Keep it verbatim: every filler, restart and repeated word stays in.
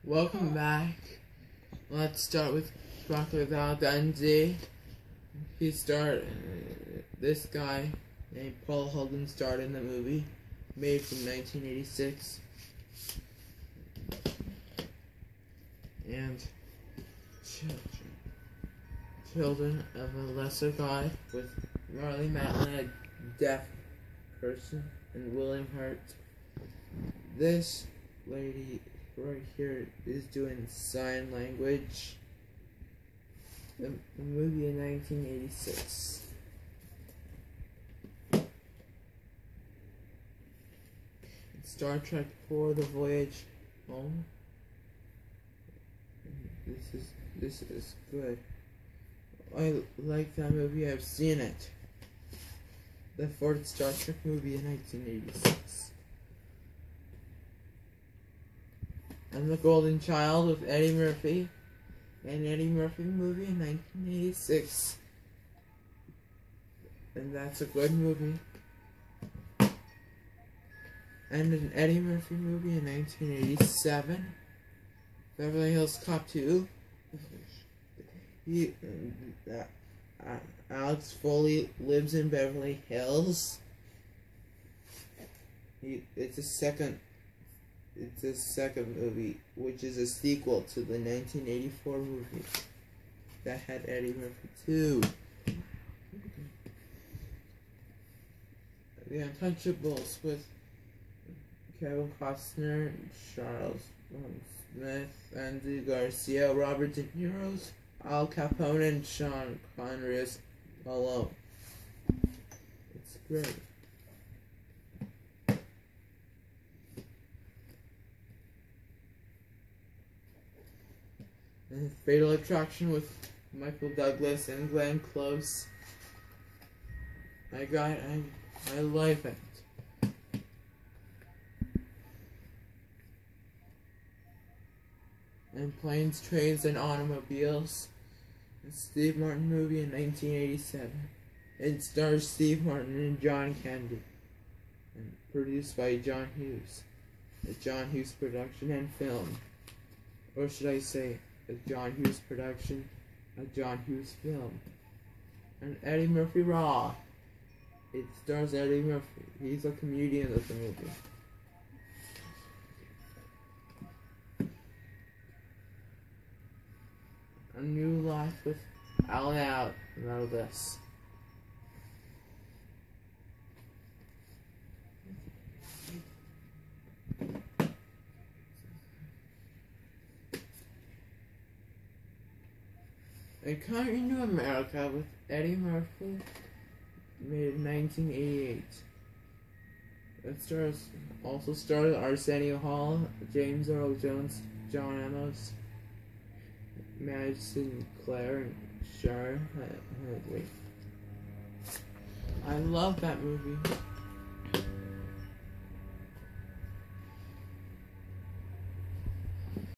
Welcome back. Let's start with Crocodile Dundee. He starred, uh, this guy named Paul Hogan starred in the movie, made from nineteen eighty-six. And children, children of a lesser god with Marley Matlin, a deaf person, and William Hurt. This lady right here is doing sign language. The, the movie in nineteen eighty-six. Star Trek four: The Voyage Home. This is this is good. I like that movie. I've seen it. The fourth Star Trek movie in nineteen eighty-six. And The Golden Child with Eddie Murphy. An Eddie Murphy movie in nineteen eighty-six. And that's a good movie. And an Eddie Murphy movie in nineteen eighty-seven. Beverly Hills Cop two. He, uh, uh, Alex Foley lives in Beverly Hills. He, it's a second It's a second movie, which is a sequel to the nineteen eighty-four movie that had Eddie Murphy too. The Untouchables with Kevin Costner, Charles Smith, Andy Garcia, Robert De Niro's, Al Capone, and Sean Connery alone. It's great. And Fatal Attraction with Michael Douglas and Glenn Close. I got I I like it. And Planes, Trains, and Automobiles. A Steve Martin movie in nineteen eighty-seven. It stars Steve Martin and John Candy. And produced by John Hughes. A John Hughes production and film. Or should I say, a John Hughes production, a John Hughes film. And Eddie Murphy Raw. It stars Eddie Murphy. He's a comedian of the movie. A New Life with Alan Out. Know this. And Coming to America with Eddie Murphy, made in nineteen eighty-eight. It stars also stars Arsenio Hall, James Earl Jones, John Amos, Madison Clare, and Shar Hadley. I love that movie.